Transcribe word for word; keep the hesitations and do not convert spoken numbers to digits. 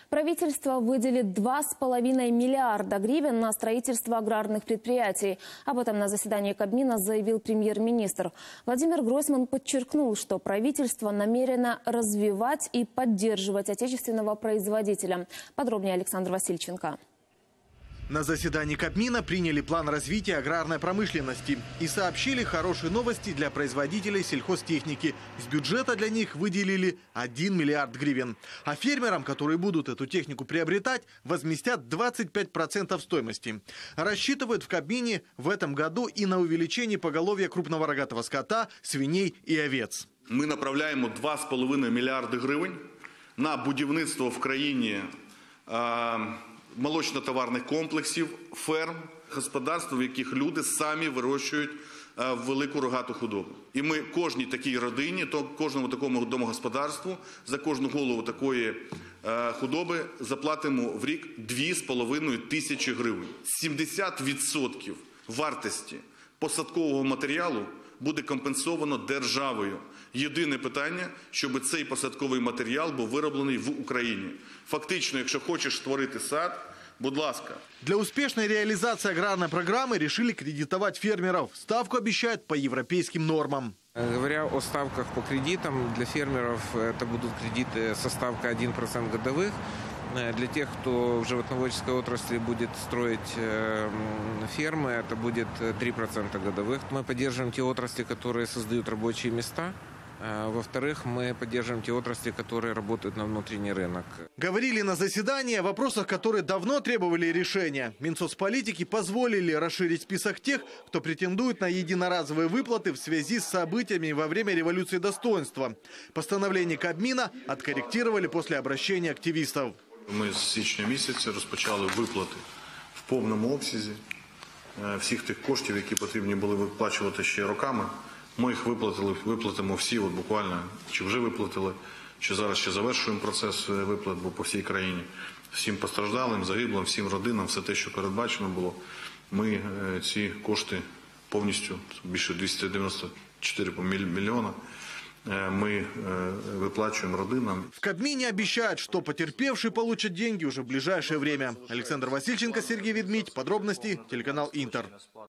Правительство выделит два с половиной миллиарда гривен на строительство аграрных предприятий. Об этом на заседании Кабмина заявил премьер-министр. Владимир Гройсман подчеркнул, что правительство намерено развивать и поддерживать отечественного производителя. Подробнее Александр Васильченко. На заседании Кабмина приняли план развития аграрной промышленности и сообщили хорошие новости для производителей сельхозтехники. Из бюджета для них выделили один миллиард гривен. А фермерам, которые будут эту технику приобретать, возместят двадцать пять процентов стоимости. Рассчитывают в Кабмине в этом году и на увеличение поголовья крупного рогатого скота, свиней и овец. Ми направляємо два з половиною мільярди гривень на будівництво в країні молочно-товарних комплексів, ферм, господарств, в яких люди самі вирощують велику рогату худобу. І ми кожній такій родині, то кожному такому домогосподарству за кожну голову такої худоби заплатимо в рік дві з половиною тисячі гривень. сімдесят відсотків вартості посадкового матеріалу буде компенсовано державою. Єдине питання, щоб цей посадковий матеріал був вироблений в Україні. Фактично, якщо хочеш створити сад, будь ласка. Для успешной реализации аграрной программы решили кредитовать фермеров. Ставку обещают по европейским нормам. Говоря о ставках по кредитам, для фермеров это будут кредиты со ставкой один процент годовых. Для тех, кто в животноводческой отрасли будет строить фермы, это будет три процента годовых. Мы поддерживаем те отрасли, которые создают рабочие места. Во-вторых, мы поддерживаем те отрасли, которые работают на внутренний рынок. Говорили на заседании о вопросах, которые давно требовали решения. Минсоцполитики позволили расширить список тех, кто претендует на единоразовые выплаты в связи с событиями во время революции достоинства. Постановление Кабмина откорректировали после обращения активистов. Ми з січня місяця розпочали виплати в повному обсязі всіх тих коштів, які потрібні були виплачувати ще роками. Ми їх виплатили, виплатимо всі, от буквально, чи вже виплатили, чи зараз ще завершуємо процес виплат, бо по всій країні. Всім постраждалим, загиблим, всім родинам, все те, що передбачено було, ми ці кошти повністю, більше двісті дев'яносто чотири мільйона, мы выплачиваем родинам. В Кабмине обещают, что потерпевшие получат деньги уже в ближайшее время. Александр Васильченко, Сергей Ведмидь. Подробности телеканал Интер.